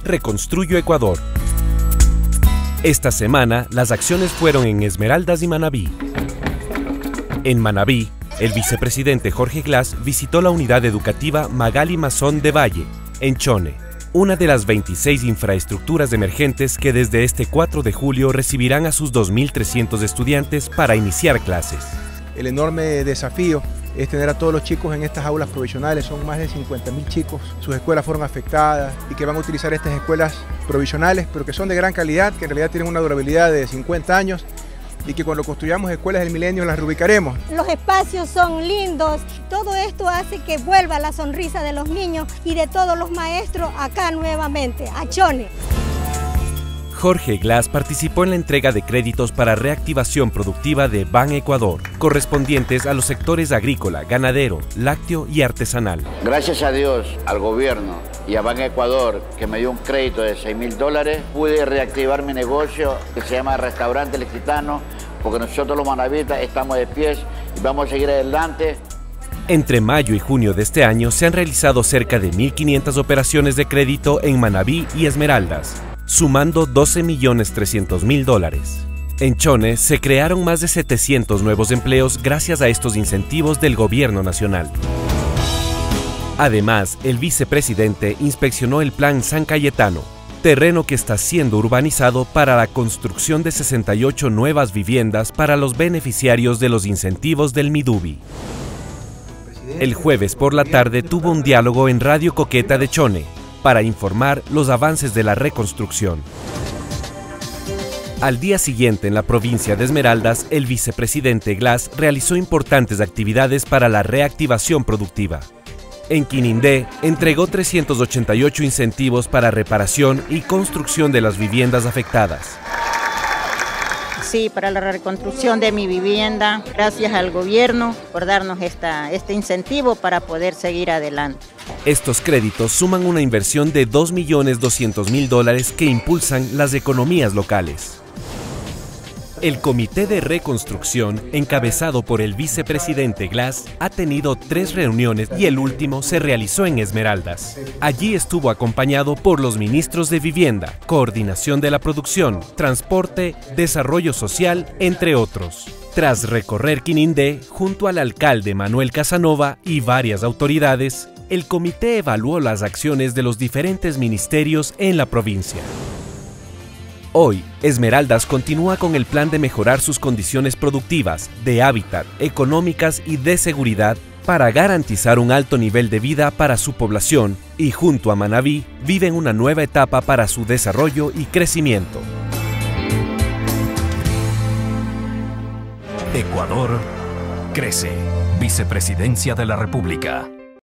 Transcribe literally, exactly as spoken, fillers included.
Reconstruyo Ecuador. Esta semana, las acciones fueron en Esmeraldas y Manabí. En Manabí, el vicepresidente Jorge Glass visitó la unidad educativa Magali Mazón de Valle, en Chone, una de las veintiséis infraestructuras emergentes que desde este cuatro de julio recibirán a sus dos mil trescientos estudiantes para iniciar clases. El enorme desafío es tener a todos los chicos en estas aulas provisionales. Son más de cincuenta mil chicos, sus escuelas fueron afectadas y que van a utilizar estas escuelas provisionales, pero que son de gran calidad, que en realidad tienen una durabilidad de cincuenta años y que cuando construyamos escuelas del milenio las reubicaremos. Los espacios son lindos, todo esto hace que vuelva la sonrisa de los niños y de todos los maestros acá nuevamente, a Chone. Jorge Glass participó en la entrega de créditos para reactivación productiva de Ban Ecuador, correspondientes a los sectores agrícola, ganadero, lácteo y artesanal. Gracias a Dios, al gobierno y a Ban Ecuador, que me dio un crédito de seis mil dólares, pude reactivar mi negocio que se llama Restaurante El Gitano, porque nosotros los manabitas estamos de pies y vamos a seguir adelante. Entre mayo y junio de este año se han realizado cerca de mil quinientas operaciones de crédito en Manabí y Esmeraldas, sumando doce millones trescientos mil dólares. En Chone se crearon más de setecientos nuevos empleos gracias a estos incentivos del gobierno nacional. Además, el vicepresidente inspeccionó el Plan San Cayetano, terreno que está siendo urbanizado para la construcción de sesenta y ocho nuevas viviendas para los beneficiarios de los incentivos del Midubi. El jueves por la tarde tuvo un diálogo en Radio Coqueta de Chone para informar los avances de la reconstrucción. Al día siguiente, en la provincia de Esmeraldas, el vicepresidente Glass realizó importantes actividades para la reactivación productiva. En Quinindé, entregó trescientos ochenta y ocho incentivos para reparación y construcción de las viviendas afectadas. Sí, para la reconstrucción de mi vivienda, gracias al gobierno por darnos esta, este incentivo para poder seguir adelante. Estos créditos suman una inversión de dos millones doscientos mil dólares que impulsan las economías locales. El Comité de Reconstrucción, encabezado por el vicepresidente Glass, ha tenido tres reuniones y el último se realizó en Esmeraldas. Allí estuvo acompañado por los ministros de Vivienda, Coordinación de la Producción, Transporte, Desarrollo Social, entre otros. Tras recorrer Quinindé, junto al alcalde Manuel Casanova y varias autoridades, el comité evaluó las acciones de los diferentes ministerios en la provincia. Hoy, Esmeraldas continúa con el plan de mejorar sus condiciones productivas, de hábitat, económicas y de seguridad para garantizar un alto nivel de vida para su población y junto a Manabí viven una nueva etapa para su desarrollo y crecimiento. Ecuador crece. Vicepresidencia de la República.